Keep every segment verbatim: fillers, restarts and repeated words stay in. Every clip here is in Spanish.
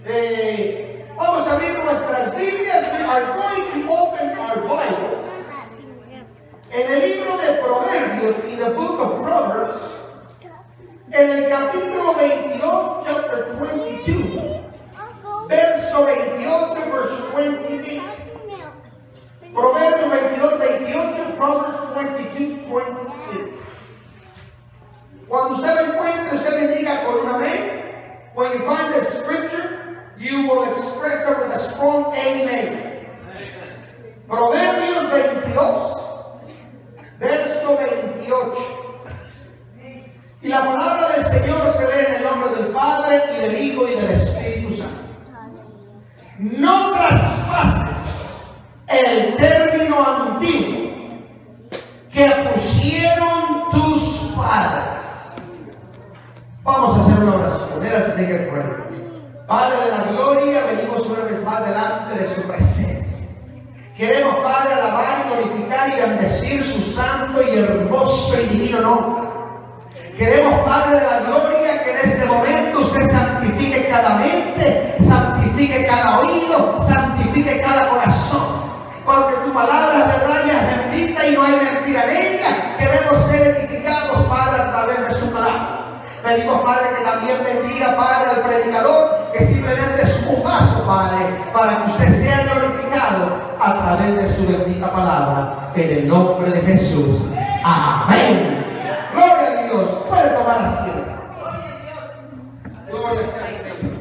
Eh, vamos a abrir nuestras Biblias. We are going to open our Bibles en el libro de Proverbios, in the book of Proverbs, en el capítulo veintidós, chapter twenty-two, verso veintiocho, verse twenty-eight. Proverbios veintidós, veintiocho, Proverbs twenty-two, twenty-eight. Cuando usted lo encuentre, usted me diga con un amén. When you find the scripture, you will express it with a strong amen. Proverbios veintidós, verso veintiocho. Y la palabra del Señor se lee en el nombre del Padre, y del Hijo, y del Espíritu Santo. No traspases el término antiguo que pusieron tus padres. Vamos a hacer una oración. Let us take a prayer. Padre de la gloria, venimos una vez más delante de su presencia. Queremos, Padre, alabar y glorificar y bendecir su santo y hermoso y divino nombre. Queremos, Padre de la gloria, que en este momento usted santifique cada mente, santifique cada oído, santifique cada corazón. Porque tu palabra es verdad y es bendita y no hay mentira en ella. Queremos ser edificados, Padre, a través de su palabra. Pedimos, Padre, que también bendiga, Padre, al predicador, que simplemente es un paso, Padre, para que usted sea glorificado a través de su bendita palabra. En el nombre de Jesús. Amén. Gloria a Dios. Puede tomar asiento. Gloria sea al Señor.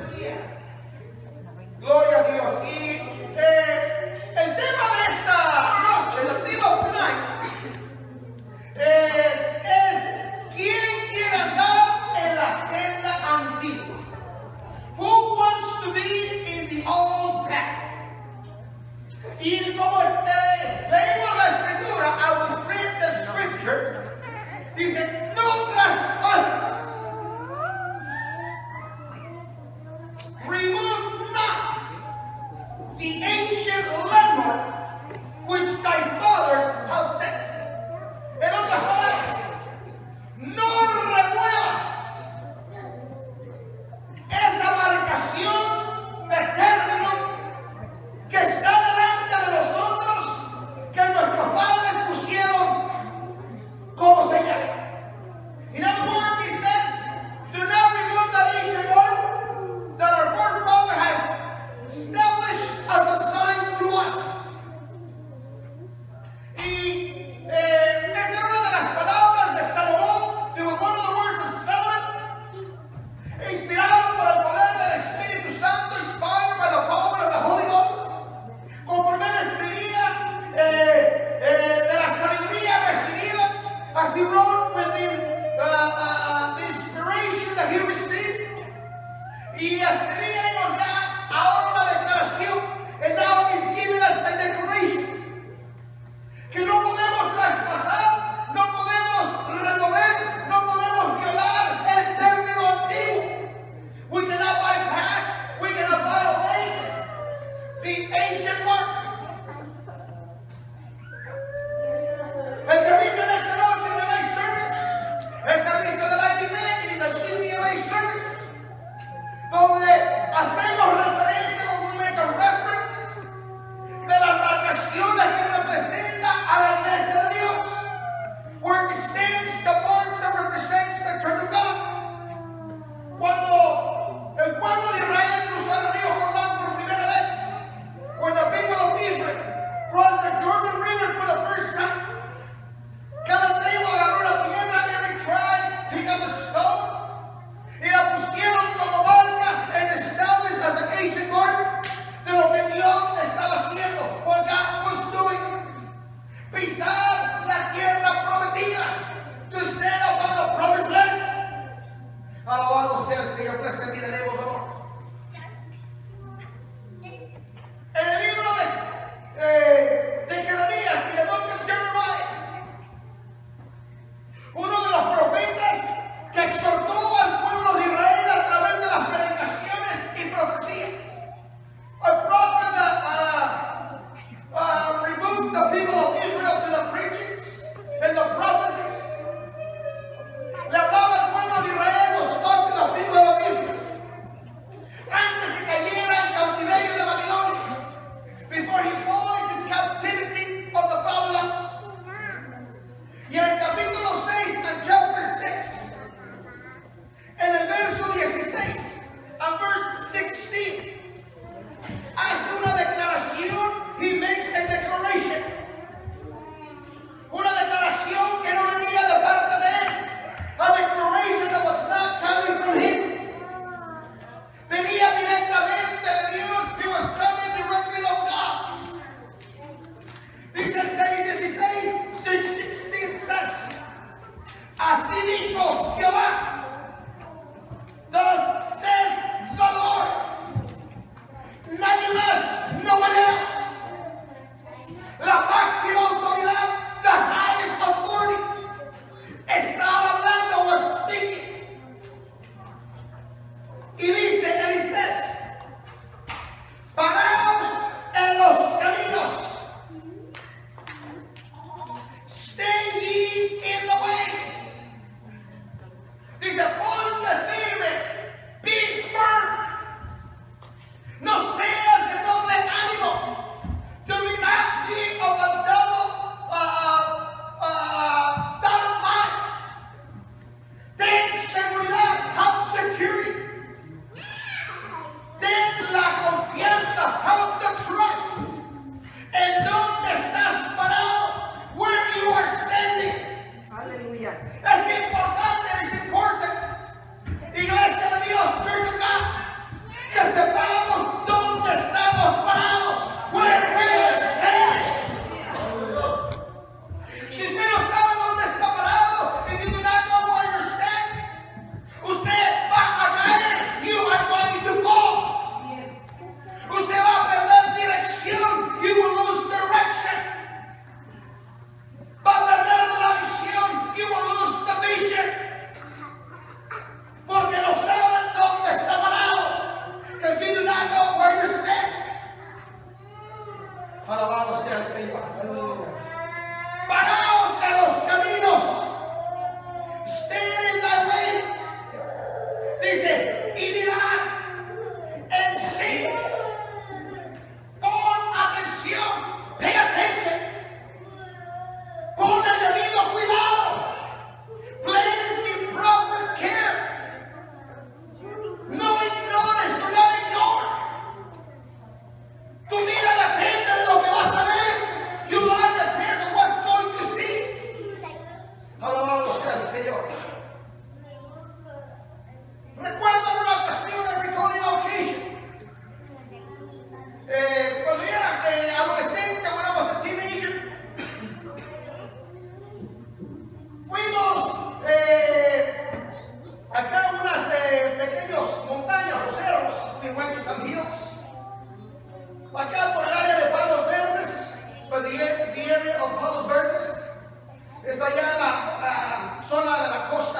Gloria a Dios. Y eh, el tema de esta noche, el tema of tonight, es, es ¿quién quiere andar en la senda antigua? Who wants to be in the old path? Y como eh, leímos la escritura, I was read the scripture. Dice, no traspases. Remove not the ancient landmark which thy fathers have set. En otras palabras, no remuevas esa marcación de término que está delante de nosotros, que nuestros padres pusieron como señal. In other words, it says, do not remove that ancient mark that our forefather has established as a sign to us. Y eh, esta es una de las palabras de Salomón. It was one of the words of Solomon, inspirado por el poder del Espíritu Santo, inspired by the power of the Holy Ghost. Conforme él escribía eh, eh, de la sabiduría recibida, as he wrote within uh, uh, the inspiration that he received. Y escribía y nos da ahora una declaración. And now he's giving us a declaration. Que no podemos traspasar, no podemos remover, no podemos violar el término antiguo. We cannot bypass, we cannot violate the ancient mark. El servicio de esta noche de night service, el servicio del I B M, y la C B M A service, donde dijo Jehová. Thus says the Lord. Nadie más, no one else. La máxima autoridad, the highest authority, estaba hablando, was speaking. Y dice, and he says, paraos en los caminos. Stay ye in the ways. Dice, ponte firme, be firm. No seas de doble ánimo. Do not be of a double, uh, uh, double mind. Ten seguridad, have security. Ten la confianza, have the trust. En dónde estás parado, where you are standing. Aleluya. Es importante, es important. Iglesia de Dios, Church of God, que sepamos dónde estamos parados, where we are standing. Si usted no sabe dónde está parado, if you do not know where you're standing, usted va a caer, you are going to fall. Usted va a perder dirección, you will lose direction. Va a perder la visión, you will lose the vision. Porque no saben dónde está parado. Because you do not know where you're standing. Alabado sea el Señor. Paraos en los caminos. Stand in thy way. Dice, y mirad en sí. Pon atención. Pay attention. Pon el debido cuidado. Place the proper care. No ignores, do not ignore. Tu vida depende de lo que vas a ver. Your life depends on what's going to see. Alabado sea el Señor. Recuerdo en una ocasión, en recall in occasion, eh, cuando yo era eh, adolescente, when I was a teenager, fuimos eh, acá a unas eh, pequeñas montañas o cerros, we went to some hills, acá por el área de Palos Verdes, by the, the area of Palos Verdes, es allá en la, la zona de la costa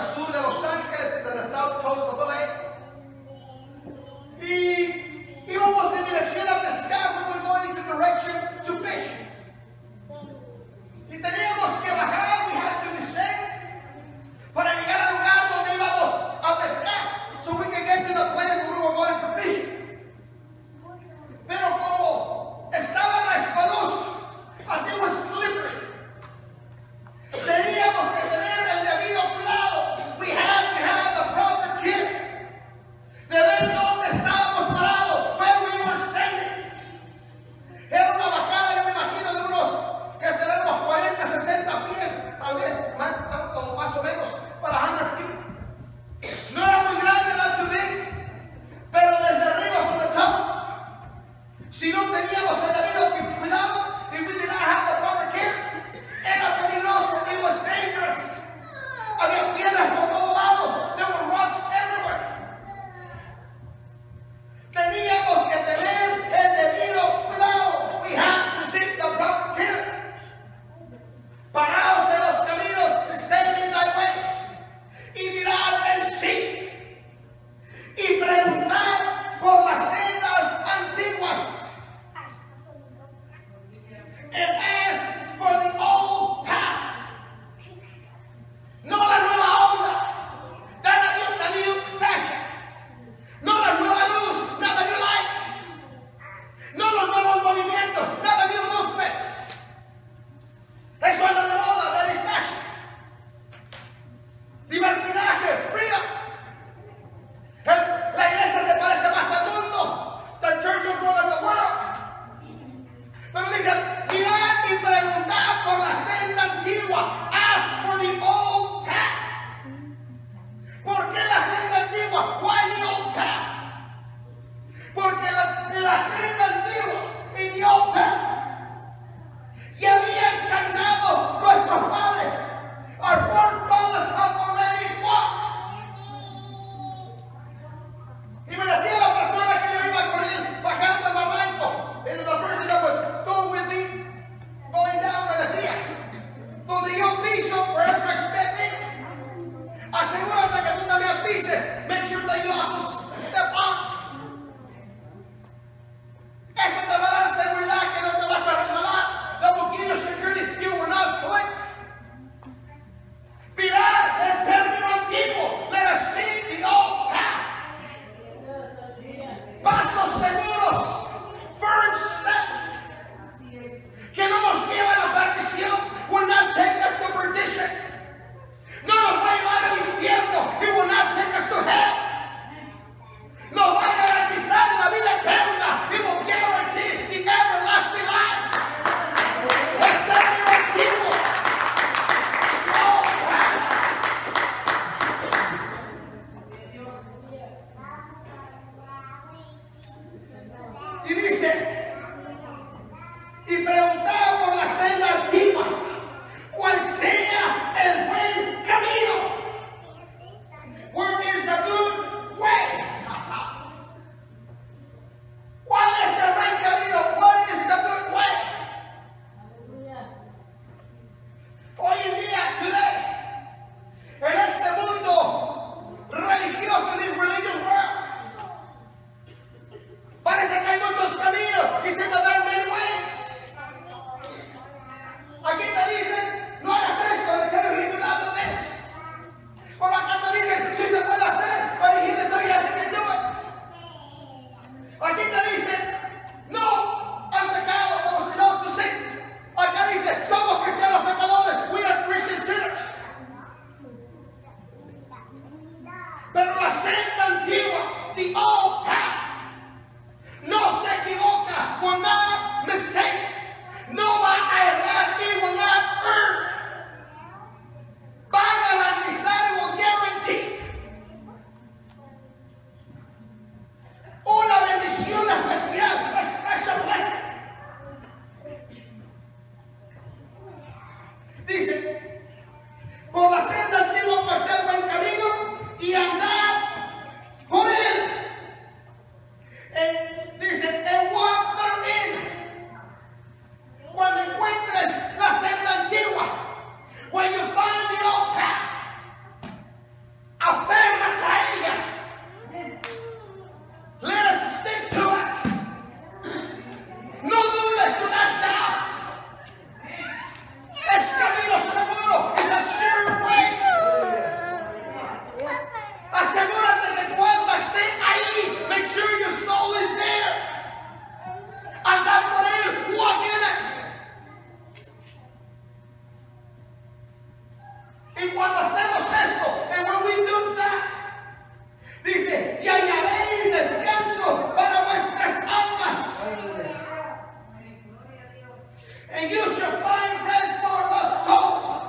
Asegúrate que tú también pises. Make sure that you also step on. Eso te va a dar seguridad que no te vas a resbalar. That will give you security. You will not slip. Mirar el término antiguo. Let us see the old path. Pasos seguros. Firm steps. Que no nos lleva a la perdición. Will not take us to perdition. No nos va a llevar al infierno. It will not take us to hell. Nos va a garantizar la vida eterna. It will guarantee the everlasting life. El término antiguo. Y dice, y preguntaba por la senda antigua, cuál sea el buen camino. Where is the good way? ¿Cuál es el buen camino? What is the good way? Hoy en día, today, en este mundo religioso, en this religious world, parece que hay muchos caminos. Dice que there are many ways. Aquí te dicen, no hagas esto, de que you do not do this. Por acá te dicen, sí se puede hacer, but here they tell you you can do it. Aquí te dicen, no al pecado, como si no to sin. Acá dice, somos cristianos pecadores, we are Christian sinners. Pero la senda antigua, the old path, no se equivoca, will not mistake, no va a errar, it will not err. Va a garantizar, it will guarantee una bendición especial, a special blessing. Dice, por la senda antigua por ser buen camino y andar por él. And dice, and walk therein. Cuando encuentres la senda antigua, when you find the old path, aférrate a ella. Let us stick to it. No dudes, do not doubt. Es camino seguro. It's a sure way. Asegúrate de que tu alma esté ahí. Make sure your soul is there. Andar por él. Walk in it. Y cuando hacemos eso, and when we do that, dice, y hallaréis descanso para vuestras almas. And you shall find rest for the soul.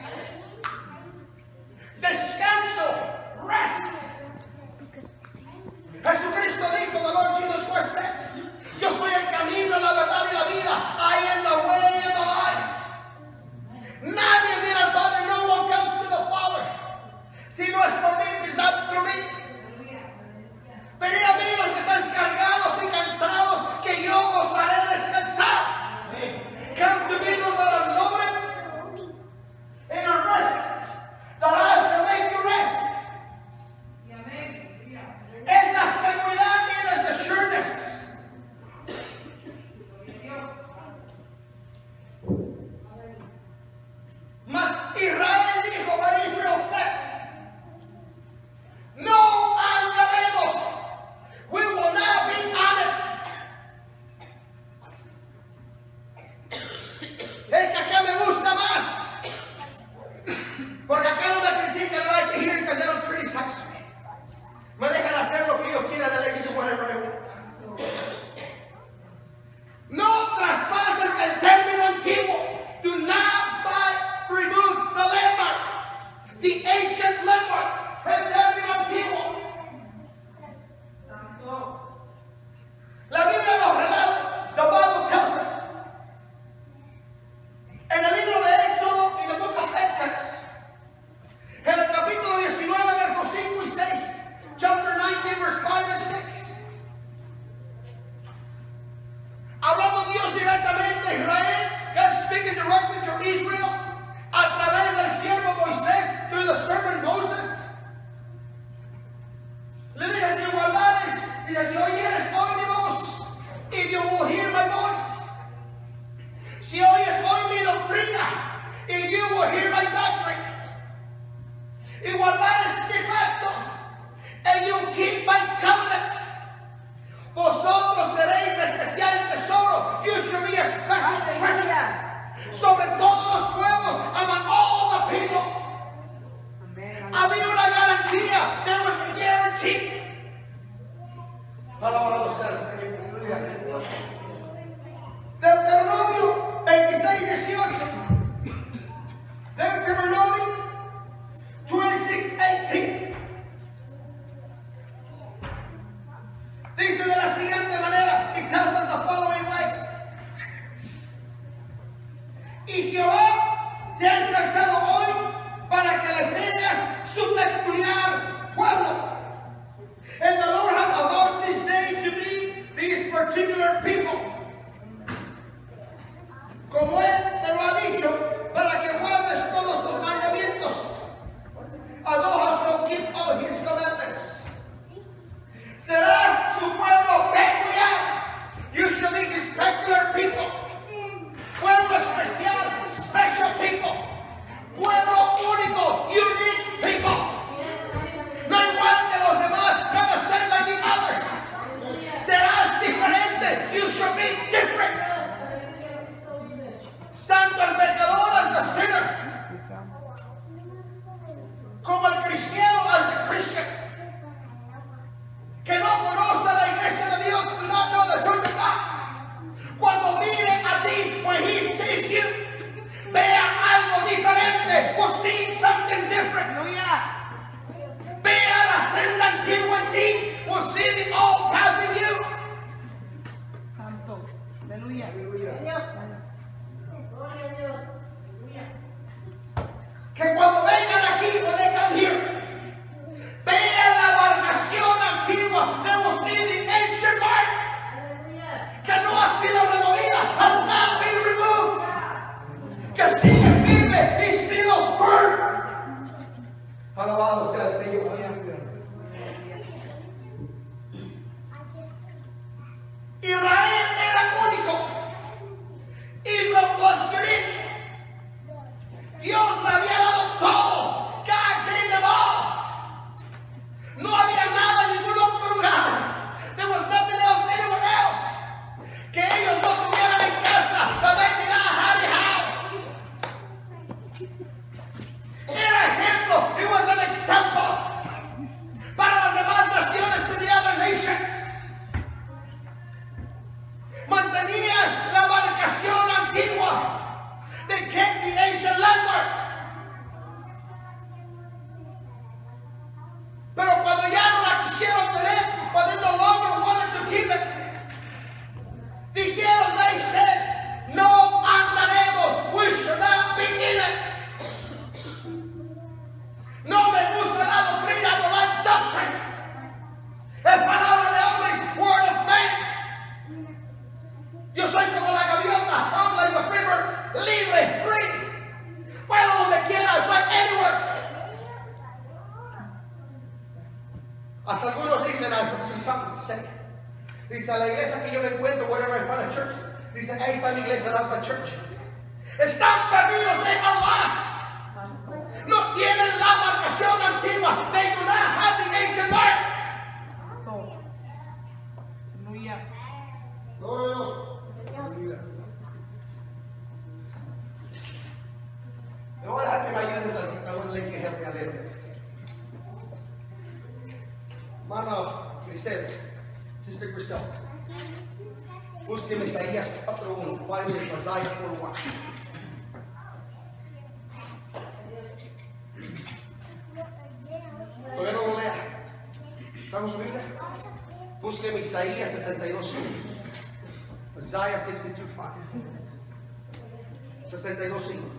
Descanso, rest. Jesucristo dijo, the Lord Jesus Christ said, yo soy el camino, la verdad y la vida. I am the way and the life. Nadie viene al Padre, no one comes to the Father. Si no es por mí, it's not through me. Venid a mí los que están cargados y cansados, que yo os haré descansar. Come to me those that are loaded and are rest, that I shall make you rest. Es la seguridad y es the sureness. Mas Israel dijo, but Israel said, no andaremos. We will not be on it. Es que acá me gusta más. Porque acá no me critican, I like to hear it because they don't criticize me. Me dejan hacer lo que yo quiera, they let me do whatever I want. No traspases el término antiguo. Do not buy, remove the landmark, the ancient landmark, el término antiguo. La Biblia nos relata, the Bible tells us, en el libro de Éxodo, in the book of Exodus, Alabado sea el Señor. Israel era único. Israel was unique. Dios le había dado todo. God gave them all. No había nada en ningún otro lugar. There was nothing else anywhere else. Que ellos no tuvieran en casa. That they did not have a house. Era ejemplo. It was an example para las demás naciones to the other nations. Mantenían la marcación antigua. They kept the ancient landmark. Pero cuando ya no la quisieron tener, but they no longer wanted to keep it, dijeron, they said, no andaremos, we should not be in it. No me gusta la doctrina, I don't like doctrine. Es palabra de hombres, word of man. Yo soy como la gaviota, I'm like the free bird, libre, free. Vuelo donde quiera, I fly anywhere. Hasta algunos dicen, I something to say. Dice, a la iglesia que yo me encuentro, wherever I find a church. Dice, ahí está mi iglesia, that's my church. Están perdidos, they are lost. No tienen la marcación antigua. They do not have the ancient mark. Aleluya. No. Me voy a dejar que me ayude un ratito. I want to let you help me a little bit. Hermano Grisel, Sister Grisel, búsqueme Isaías cuatro uno. Find me Isaiah four one. Todavía no lo lea. ¿Estamos su Biblia? Búsqueme Isaías sesenta y dos cinco. Isaiah sixty-two five. sesenta y dos cinco.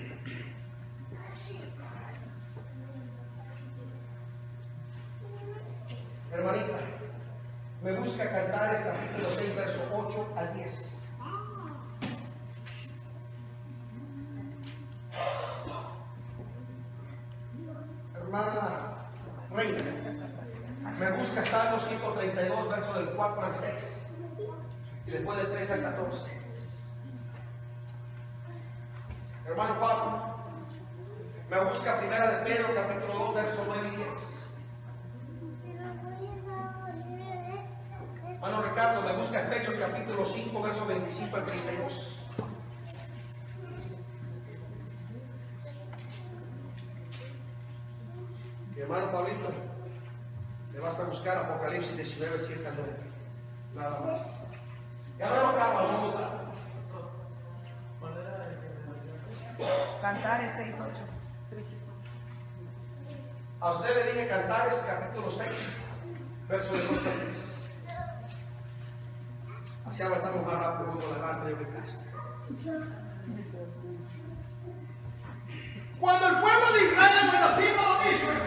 Hermanita, me busca Cantares capítulo seis, verso ocho al diez. Hermana Reina, me busca Salmo ciento treinta y dos, verso del cuatro al seis. Y después del tres al catorce. Hermano Pablo, me busca Primera de Pedro capítulo dos, verso nueve y diez. Hermano Ricardo, me busca Efesios capítulo cinco, verso veinticinco al treinta y dos. Mi hermano Pablito, me vas a buscar Apocalipsis diecinueve, siete al nueve. Nada más. Ya me lo acabo, vamos a. Cantares seis ocho. A usted le dije Cantares capítulo seis, verso del ocho al diez. Así avanzamos más rápido con la maestra y muy fácil. Cuando el pueblo de Israel, when the people of Israel,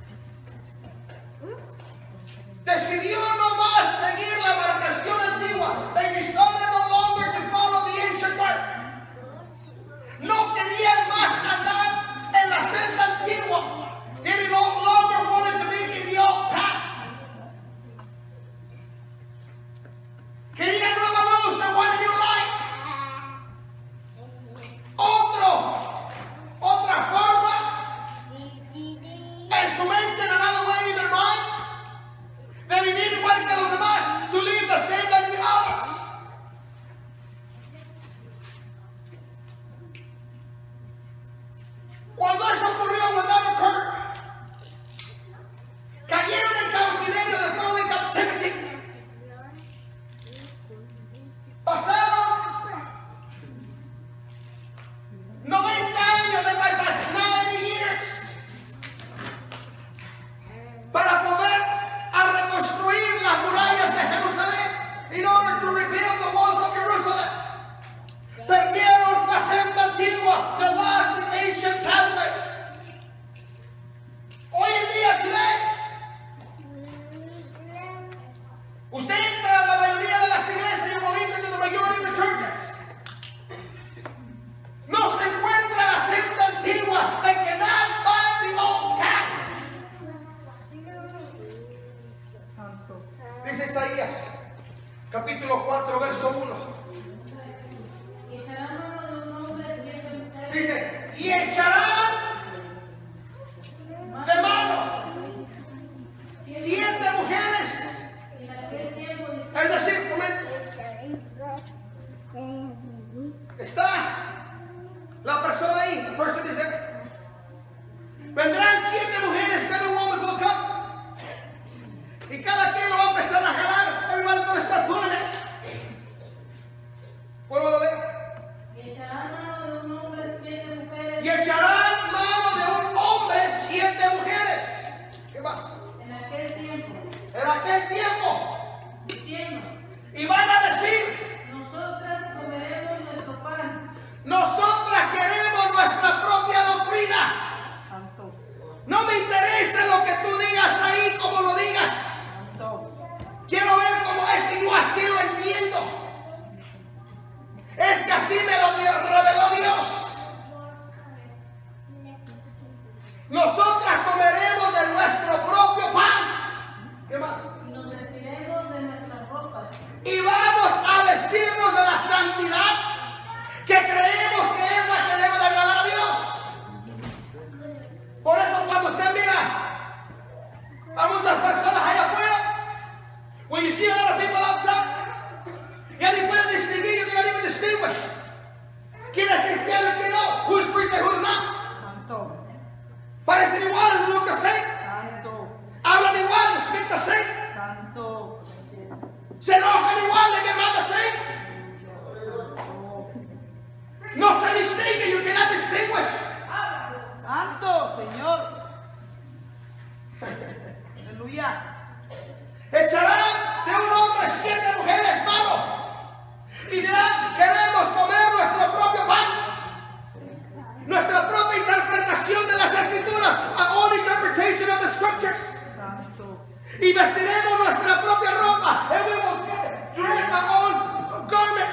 decidió no más seguir la marcación antigua, they decided no longer to follow the ancient mark. No querían más andar en la senda antigua. They no longer wanted to be in the old path. Querían nueva luz, they wanted new light. Otro, otra forma en su mente, in another way in their mind, de vivir igual que los demás, to live the same like the others. Cuando eso ocurrió, when that occurred, cayeron en cautiverio, they fell in captivity. Pasaron noventa años, de bypass ninety years, para poder a reconstruir las murallas de Isaías, capítulo cuatro, verso uno. Dice, y echarán de mano siete mujeres. Es decir, está la persona ahí, the person is there. Vendrán siete mujeres, seven women will come. Y cada quien lo va a empezar a jalar. Everybody's going to start pulling it. ¿Puedo a leer? Y echarán mano de un hombre siete mujeres. Y echarán mano de un hombre siete mujeres. ¿Qué más? En aquel tiempo. En aquel tiempo. Diciendo. Y van a decir, nosotras comeremos nuestro pan. Nosotras queremos nuestra propia doctrina. Santo. No me interesa lo que tú digas ahí, como lo digas. Santo. Quiero ver cómo es que yo así lo entiendo. Es que así me lo reveló Dios. Nosotras comeremos de nuestro propio pan. ¿Qué más? Y nos vestiremos de nuestras ropas. Y vamos a vestirnos de la santidad que creemos que es la que debe de agradar a Dios. Por eso cuando usted mira a muchas personas allá afuera, when you see a lot of people outside, ya ni puede distinguir, you cannot even distinguish quién es cristiano y quién no, who's Christian, who's not. Santo. Parecen iguales, look the same. Santo. Hablan igual, they speak the same. Santo. Se enojan igual, they get mad the same. No se distingue, you cannot distinguish. Santo, Señor. Aleluya. Echarán de un hombre siete mujeres, mano. Y dirán, queremos comer nuestro propio pan. Nuestra propia interpretación de las escrituras. Our own interpretation of the scriptures. Santo. Y vestiremos nuestra propia ropa. And we will get, dress our own garments.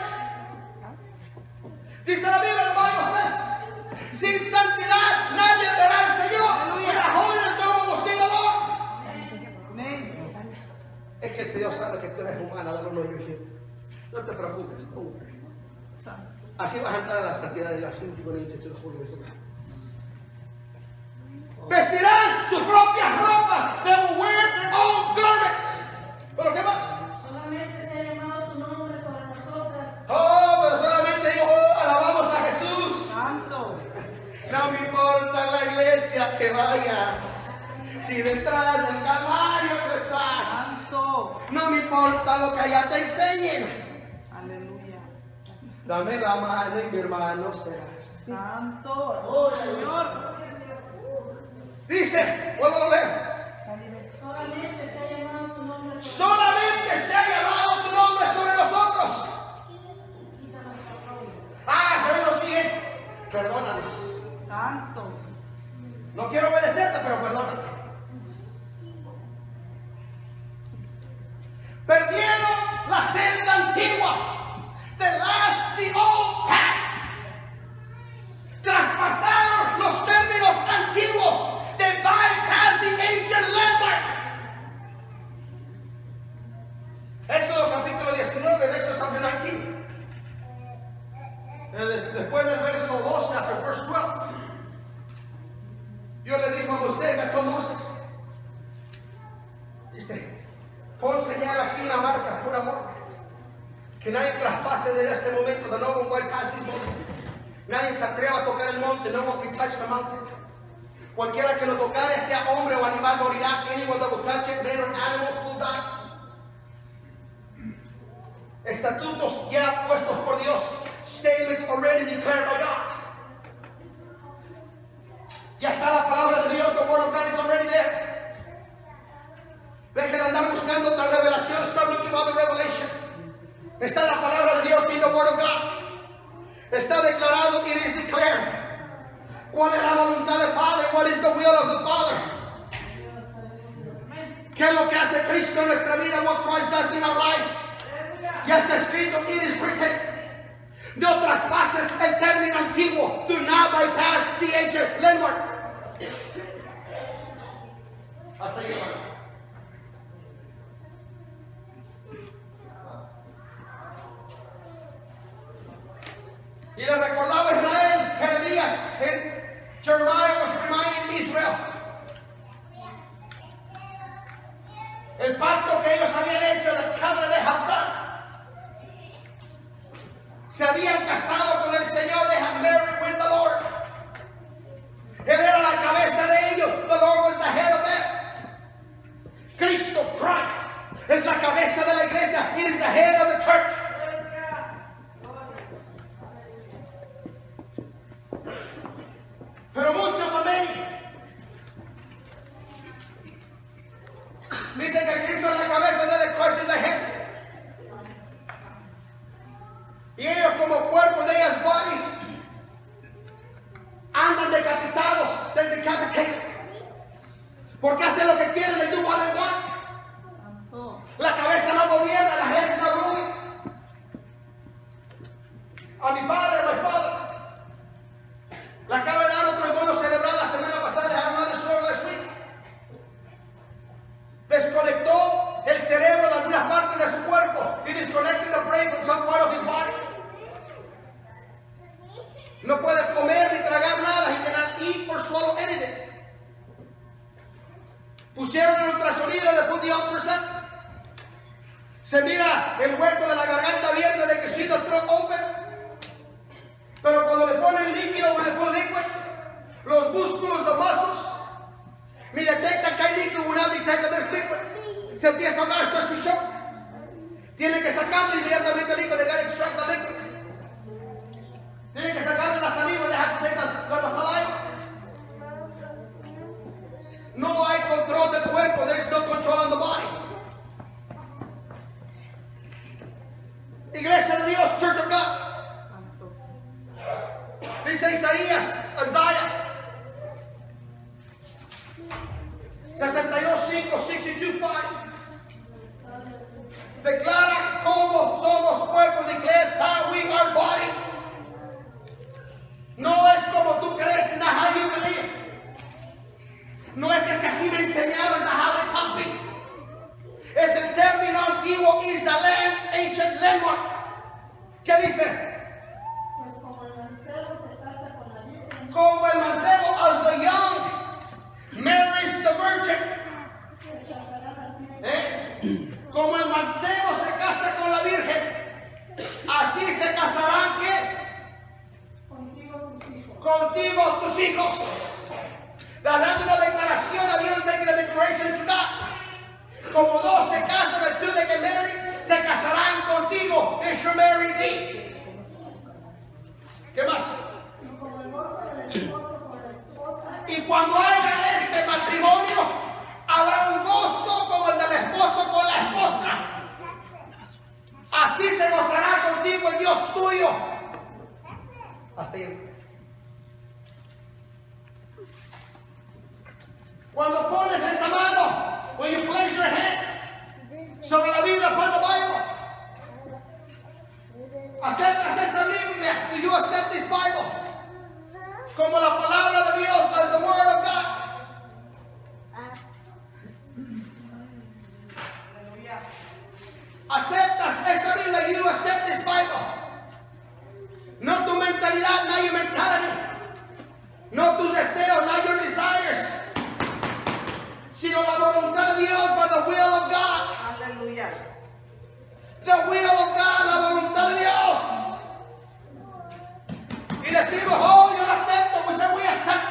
Dice la Biblia, the Bible says, sin santidad nadie verá al Señor. Without holiness no one will see the Lord. Amén. Es que el Señor sabe que tú eres humana, de lo no yo. No te preocupes, no. Santo. Así vas a entrar a la santidad de Dios. Vestirán sus propias ropas. They will wear their own garments. ¿Pero qué más? Solamente se ha llamado tu nombre sobre nosotras. Oh, pero solamente digo, oh, alabamos a Jesús. Santo. No me importa en la iglesia que vayas. Si detrás del Calvario tú estás. Santo. No me importa lo que allá te enseñen. Aleluya. Dame la mano y mi hermano serás. Santo. Oh, Señor. Dice, vuelvo a leer. Solamente se ha llamado tu nombre sobre Solamente se ha llamado tu nombre sobre nosotros. Ah, pero sigue. Perdónanos. Santo. No quiero obedecerte, pero perdóname. Perdieron la senda antigua. They lost the old path. Traspasaron los términos antiguos. They bypassed the ancient landmark. Éxodo capítulo diecinueve, en Éxodo chapter nineteen. Después del verso doce, after verse twelve. Dios le dijo a Moisés, gastó Moisés. Dice, pon señal aquí una marca, pura marca. Que nadie traspase desde este momento. The no one will pass this mountain. Nadie se atreva a tocar el monte. No one can touch the mountain. Cualquiera que lo tocare, sea hombre o animal, morirá. Anyone that will touch it, man or animal, will die. Estatutos ya puestos por Dios. Statements already declared by God. Ya está la palabra de Dios. The word of God is already there. Dejen de andar buscando otra revelación. Stop looking for the revelation. Está la palabra de Dios in the word of God. Está declarado, it is declared. ¿Cuál es la voluntad del Padre? What is the will of the Father? ¿Qué es lo que hace Cristo en nuestra vida? What Christ does in our lives. Ya está escrito, it is written. No traspases el término antiguo. Do not bypass the ancient landmark. Hasta ahí, hermano. ellos habían hecho the covenant they have done. Se habían casado con el Señor, they had married with the Lord. Él era la cabeza de ellos, the Lord was the head of them. Cristo, Christ, es la cabeza de la iglesia, he is the head of the church. Pero muchos amén. Dicen que Cristo es la cabeza de la Christ is the head. Y ellos como cuerpo de ellas body andan decapitados, they're decapitated. Porque hacen lo que quieren, they do what they want. La cabeza no gobierna, la gente no ruling. A mi padre, a mi father, le acaba de dar otro hermano cerebral la semana pasada, I had another stroke last week. Desconectó el cerebro de algunas partes de su cuerpo. He disconnected the brain from some part of his body. No puede comer ni tragar nada. He cannot eat or swallow anything. Pusieron el ultrasonido, de put the ultrasound. Se mira el hueco de la garganta abierto de que see the throat open. Pero cuando le ponen líquido o le ponen liquid, los músculos, los muscles, ni detecta que hay líquido, will not detect that there's liquid. Se empieza a ahogar, starts to choke. Tiene que sacarle inmediatamente el líquido, they gotta extract the liquid. Tienen que sacarle la saliva, they have to take the, the saliva. No hay control del cuerpo, there is no control on the body. Iglesia de Dios, Church of God. Dice Isaías, Isaiah sesenta y dos, cinco, sesenta y dos, cinco. Declara cómo somos cuerpo, declare how we are body. No es como tú crees, not how you believe. No es que es que así me enseñaron, not how they taught me. Es el término antiguo, is the land, ancient landmark. ¿Qué dice? Pues como el mancebo se casa con la virgen, Como el mancebo, as the young marries the virgin. se casarán así. ¿Eh? Como el mancebo se casa con la virgen, así se casarán ¿qué? Contigo tus hijos. Contigo tus hijos. Dando una declaración a Dios, making a declaration to God. Como dos se casan, the two that get married, se casarán contigo. They shall marry thee. ¿Qué más? Y como el gozo del esposo con la esposa, Y cuando haya ese matrimonio, habrá un gozo como el del esposo con la esposa. Así se gozará contigo el Dios tuyo. Hasta ahí. Cuando pones esa mano, when you place your hand sobre la Biblia, upon the Bible, aceptas esa Biblia, do you accept this Bible? Como la palabra de Dios, as the word of God. Aceptas esa Biblia, you accept this Bible. No tu mentalidad, not your mentality. No tus deseos, not your desires. Sino la voluntad de Dios, by the will of God. Aleluya. The will of God, la voluntad de Dios. Y decimos, oh, yo lo acepto, usted we accept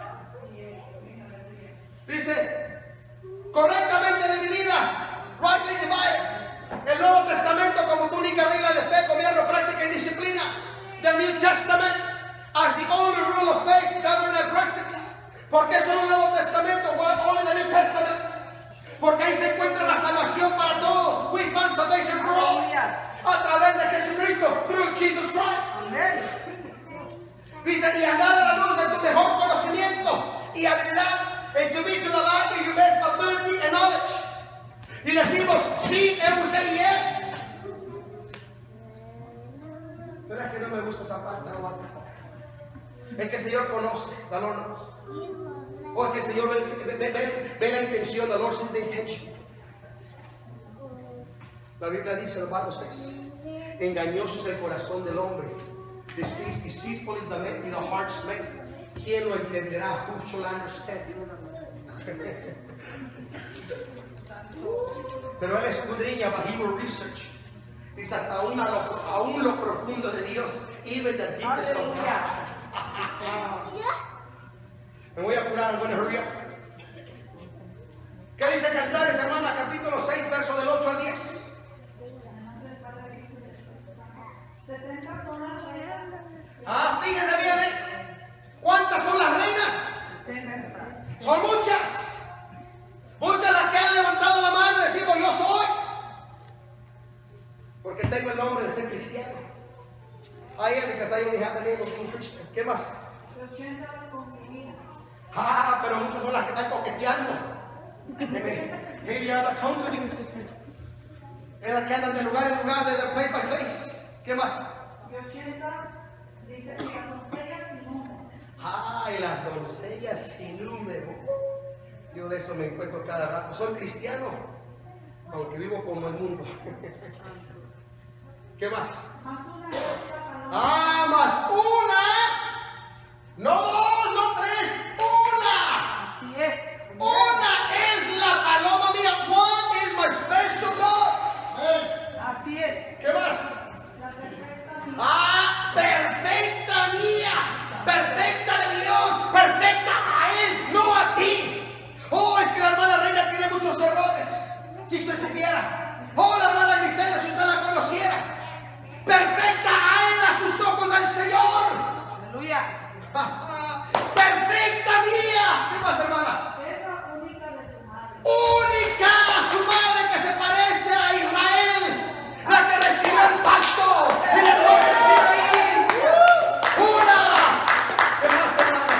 it. Dice, correctamente dividida, rightly divided. El Nuevo Testamento como tu única regla de fe, gobierno, práctica y disciplina. The New Testament as the only rule of faith, government and practice. ¿Por qué solo el Nuevo Testamento? Why only the New Testament? Porque ahí se encuentra la salvación para todos. We find salvation for all. A través de Jesucristo, through Jesus Christ. Amén. Dice, y andar a la luz de tu mejor conocimiento y habilidad. And to be to the light of your best ability and knowledge. Y decimos, sí, and we say yes. Pero es que no me gusta esa parte, no va. Es que el Señor conoce, the Lord knows. O es que el Señor ve, ve, ve, ve la intención, the Lord sees the intention. La Biblia dice, the Bible says, engañoso es el corazón del hombre. Deceitful is the mente, the heart's made. ¿Quién lo entenderá? Who shall understand? Pero él escudriña, but he will research. Dice hasta aún, a lo, aún lo profundo de Dios, even the deepest of God. Me voy a apurar, I'm going to hurry up. ¿Qué dice Cantares, hermana? Capítulo seis, verso del ocho al diez. sesenta son las reinas. Ah, fíjese bien, ¿eh? ¿Cuántas son las reinas? Son muchas. Muchas las que han levantado la mano y decimos yo soy. Porque tengo el nombre de ser cristiano. I am because I only have the name of being Christian. ¿Qué más? ochenta las concubinas. Ah, pero muchas son las que están coqueteando. Maybe are the concubines. Esas que andan de lugar en lugar, de place by place. ¿Qué más? Y ochenta dice que las doncellas sin número. Ay, las doncellas sin número. Yo de eso me encuentro cada rato. Soy cristiano, aunque vivo como el mundo. ¿Qué más? Más una es esta paloma. Ah, más una. No dos, no tres. Una. Así es. Una es la paloma mía. One is my special God. Así es. ¿Qué más? La perfecta mía. Ah, perfecta mía. Perfecta de Dios. Perfecta a Él, no a ti. Oh, es que la hermana Reina tiene muchos errores. Si usted supiera. Oh, la hermana Griselda, si usted la conociera. Perfecta a Él, a sus ojos del Señor. Aleluya. Perfecta mía. ¿Qué más, hermana? Es la única de su madre. Única a su madre que se parece a Israel. La que recibió el pacto en el monte Sinaí. Una. ¿Qué más, hermana?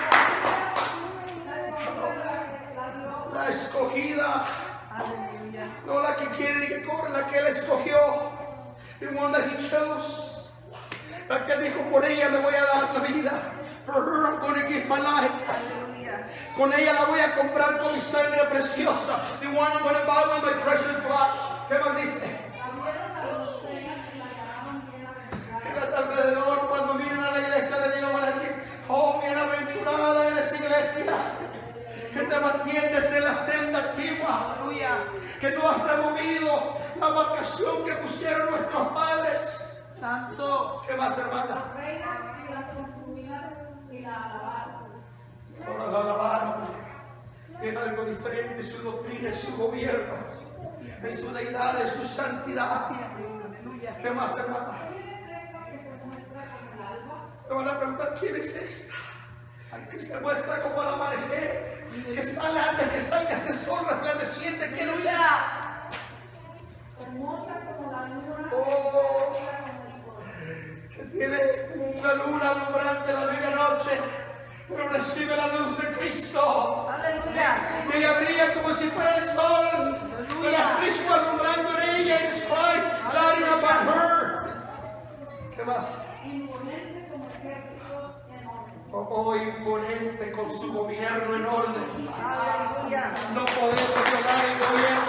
La escogida. Aleluya. No la que quiere ni que corre, la que Él escogió. The one that He chose. La que Él dijo, por ella me voy a dar la vida. For her I'm going to give my life. Aleluya. Con ella la voy a comprar con mi sangre preciosa. The one I'm going to buy with my precious blood. ¿Qué más dice? Abrieron las doncellas y la llamaban bienaventurada. Que está alrededor cuando vienen a la iglesia de Dios van a decir, oh, bienaventurada eres iglesia. Que te mantienes en la senda antigua. Aleluya. Que tú has removido la vacación que pusieron nuestros padres. Santo. ¿Qué más, hermana? Las reinas y las concubinas y la alabaron. Todas la alabaron. Era algo diferente en su doctrina, en su gobierno, en su deidad, en su santidad. Aleluya. ¿Qué más, hermana? ¿Quién es esta que se muestra como el alba? Me van a preguntar, ¿quién es esta? Ay, que se muestra como al amanecer, que sale antes que salga ese sol resplandeciente. ¿Quién es esta? Hermosa como la luna. Oh. Hermosa como el sol. Que tiene una luna alumbrante la medianoche, pero recibe la luz de Cristo. Aleluya. Y ella brilla como si fuera el sol. Pero es Cristo alumbrando en ella. It's Christ lighting up on her. ¿Qué más? Imponente como ejércitos enormes. Oh, imponente con su gobierno en orden. Aleluya. No podemos violar el gobierno.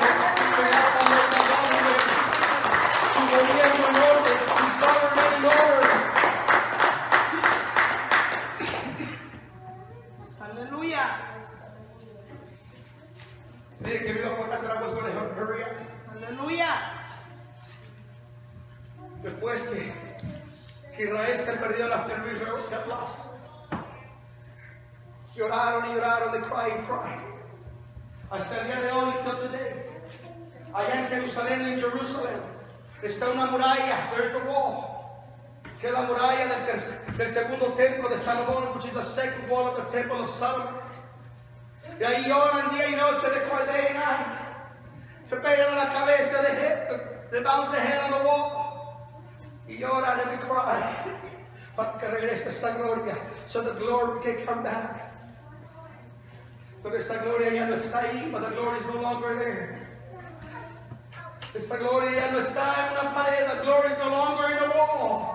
Su gobierno en orden. His government in order. Aleluya. Dije que me iba a poner a hacer algo con el hurry up. Aleluya. Después que, que Israel se perdió la terrible got lost. Lloraron y lloraron, they cried and cried. Hasta el día de hoy, till today. Allá en Jerusalén, en Jerusalén, está una muralla, there's a wall. Que es la muralla del, tercer, del segundo templo de Salomón, which is the second wall of the temple of Solomon. Y ahí lloran día y noche, they cry day and night. Se pegan a la cabeza, they hit, they bounce their head on the wall. Y lloran and they cry. Para que regrese esta gloria, so the glory can come back. Pero esta gloria ya no está ahí, but the glory is no longer there. Esta gloria ya no está en una pared, the glory is no longer in a wall.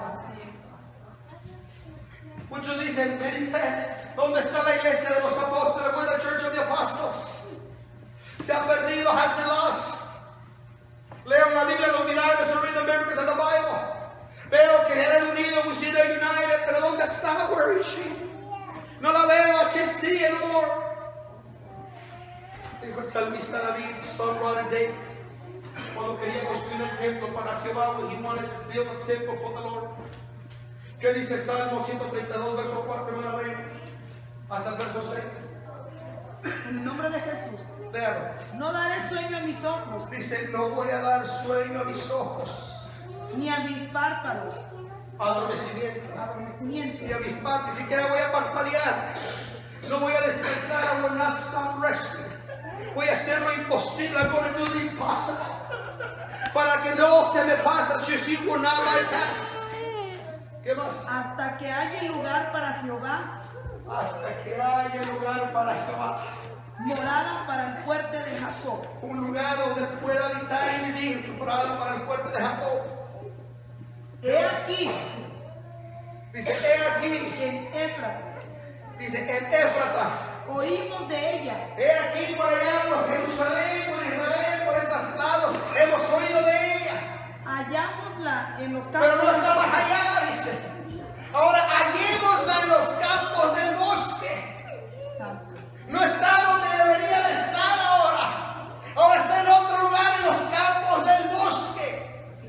Muchos dicen, many says, ¿dónde está la iglesia de los apóstoles? Where the church of the apostles? Se ha perdido, has been lost. Leo la Biblia, los milagros, and read the miracles of the Bible. Veo que eran unidos, we see they're united, pero ¿dónde está? Where is she? No la veo, I can't see anymore. Dijo el salmista David, son brother David. Cuando quería construir el templo para Jehová, he wanted to build a temple for the Lord. ¿Qué dice Salmo ciento treinta y dos, verso cuatro, hermana Reina? Hasta el verso seis. En el nombre de Jesús. Léalo. No daré sueño a mis ojos, Dice, no voy a dar sueño a mis ojos. ni a mis párpados Adormecimiento. adormecimiento. Y a mis partes, ni siquiera voy a parpadear. No voy a descansar. I will not stop resting. Voy a hacer lo imposible. I'm going to do the impossible. Para que no se me pase. So she will not bypass. ¿Qué más? Hasta que haya lugar para Jehová, Hasta que haya lugar para Jehová. morada para el fuerte de Jacob. Un lugar donde pueda habitar y vivir. Morada para el fuerte de Jacob. He aquí Dice, he aquí. en Éfrata, Dice, en Éfrata. oímos de ella, He aquí por allá, por Jerusalén, por Israel, por estos lados. Hemos oído de ella. hallámosla en los Pero no campos. está más allá, dice. Ahora hallémosla en los campos del bosque. Santo. No está donde debería de estar ahora. Ahora está en otro lugar, en los campos del bosque.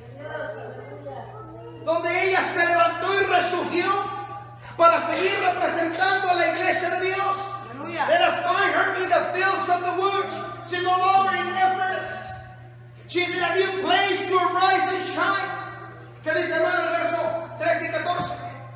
Donde ella se levantó y resurgió para seguir representando a la iglesia de Dios. Aleluya. Let us find her in the fields of the woods. She's no longer in Ephesus. She's in a new place to arise and shine. ¿Qué dice, hermano, el verso trece y catorce?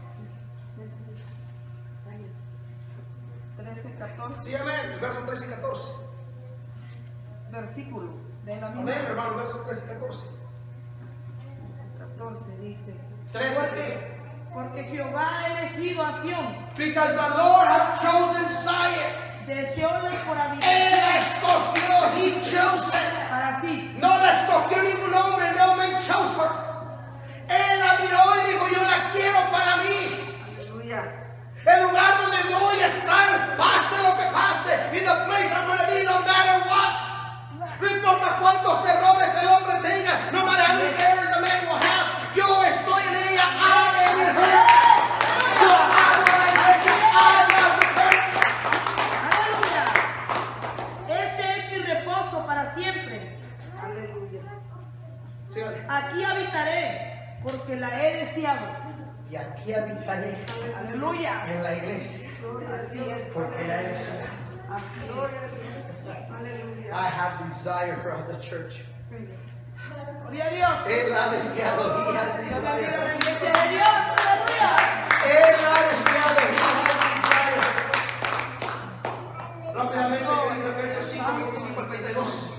trece, catorce, Sí, amén. El verso trece y catorce. versículo de la misma. Amén, hermano, verso trece y catorce. catorce dice, trece. porque, porque Jehová ha elegido a Sión, Because the Lord hath chosen Zion. deseóla por Él habitar la escogió, he chose her. para sí. No la escogió ningún hombre, no me chose her. Él la miró y dijo, yo la quiero para mí. Aleluya. El lugar donde voy a estar, pase lo que pase. In the place I'm going to be, no matter what. No importa cuántos errores el hombre tenga, no matter how many errors the man will have. Yo estoy en ella, I am in her. Yo amo a la iglesia, I love the church. Aleluya. Este es mi reposo para siempre. Aleluya. Sígale. Aquí habitaré porque la he deseado. Y aquí habitaré Aleluya. en la iglesia, Así es. porque la he deseado. Así es. Aleluya. I have desired her as a church. Gloria a Dios. Él la ha deseado, he has Dios bendiga desired la her. iglesia de Dios. Aleluya. Él la ha deseado, he has desired her. Rápidamente, que dice Efesios cinco, veinticinco al treinta y dos.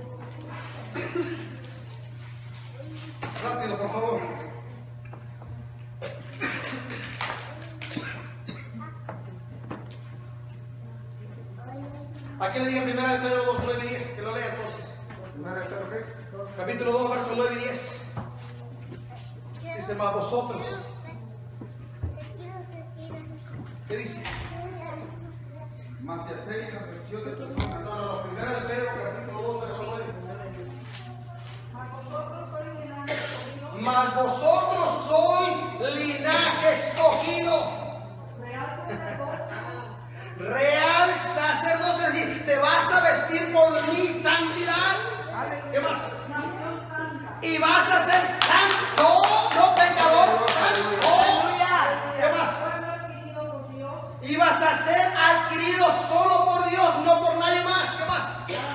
Rápido, por favor. Aquí le dije primera de Pedro dos, nueve y diez, que lo lea entonces. Primera de Pedro, ¿qué? Capítulo dos, versos nueve y diez. Dice, más vosotros. ¿Qué dice? Mas si hacéis acepción de personas, No, no, no, primera de Pedro, capítulo dos, verso nueve. Mas vosotros sois linaje escogido. Real sacerdocio, es decir, te vas a vestir con mi santidad. ¿Qué más? Y vas a ser santo, no pecador, santo. Aleluya. ¿Qué más? Y vas a ser adquirido solo por Dios, no por nadie más. ¿Qué más?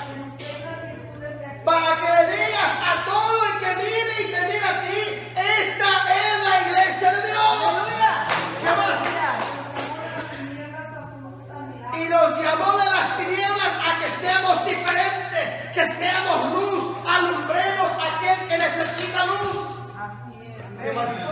Para que le digas a todo el que mire y te mire a ti, esta es la iglesia de Dios. ¿Qué más? Y nos llamó de las tinieblas a que seamos diferentes, que seamos luz, alumbremos a aquel que necesita luz. Así es. ¿Qué más dice?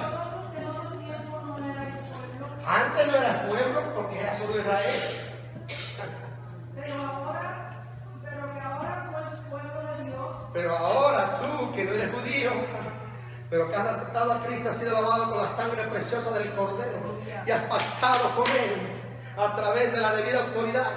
Antes no eras pueblo porque eras solo Israel. Pero ahora, pero que ahora sois pueblo de Dios. Pero ahora tú, que no eres judío, pero que has aceptado a Cristo, has sido lavado con la sangre preciosa del Cordero y has pactado con Él a través de la debida autoridad.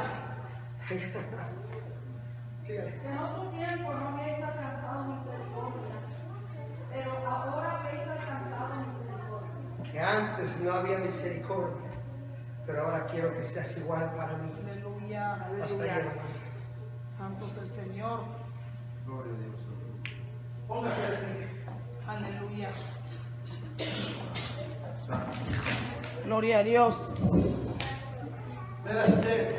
Sígale. En otro tiempo no habéis alcanzado misericordia, pero ahora habéis alcanzado misericordia. Que antes no había misericordia, pero ahora quiero que seas igual para mí. Aleluya, Hasta ahí, aleluya. hermano. Santo es el Señor. gloria a Dios. Póngase de pie. Aleluya. Gloria a Dios. Let us stand.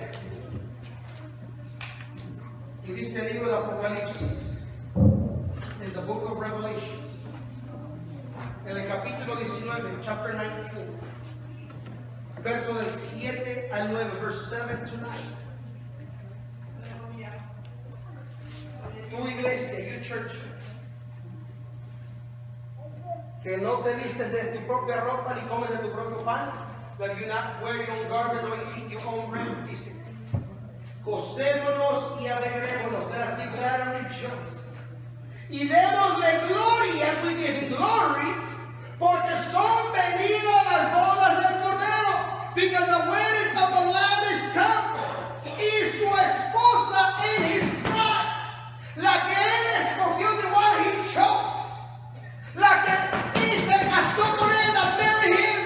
Y dice el libro de Apocalipsis, en the book of Revelations, en el capítulo diecinueve, chapter nineteen, verso del siete al nueve, verse seven to nine. Tu iglesia, you church, que no te vistes de tu propia ropa ni comes de tu propio pan, that you not wear your own garment or eat your own bread, dice. Gocémonos y alegrémonos. Let us be glad and rejoice. Y démosle gloria, we give him glory, porque son venidas las bodas del Cordero. Because the wedding of the Lamb is come. Y su esposa en his bride. La que él escogió, the one he chose. La que y se casó con él, that married him.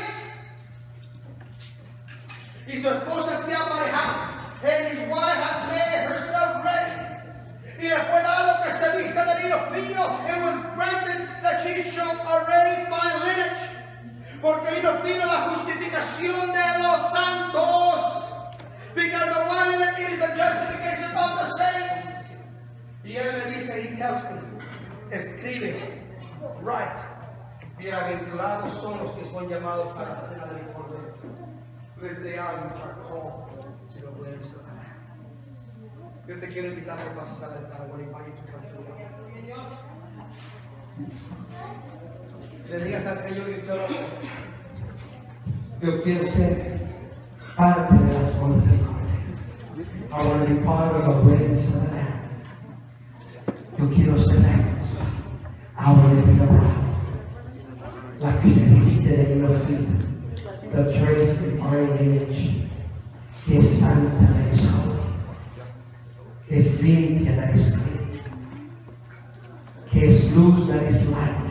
Y su esposa se ha aparejado. And his wife had made herself ready. Y le fue dado que se vista de lino fino. It was granted that she should already fine lineage. Porque lino fino es la justificación de los santos. Because the one in it is the justification of the saints. Y él me dice, he tells me, escribe, write. Bienaventurados son los que son llamados a la cena del Cordero. Blessed they are which are called to the weddings of the Lamb. Yo te quiero invitar a que pases a la ventana. I want to invite you to come to the altar. Le digas al Señor que yo, yo quiero ser parte de las bodas del Cordero. I want to be part of the weddings of the Lamb. Yo quiero ser la esposa. I want to be the bride. La que se viste de lino fino. The trace in our lineage. Que es santa, that is holy. Que es limpia, that is clean. Que es luz, that is light.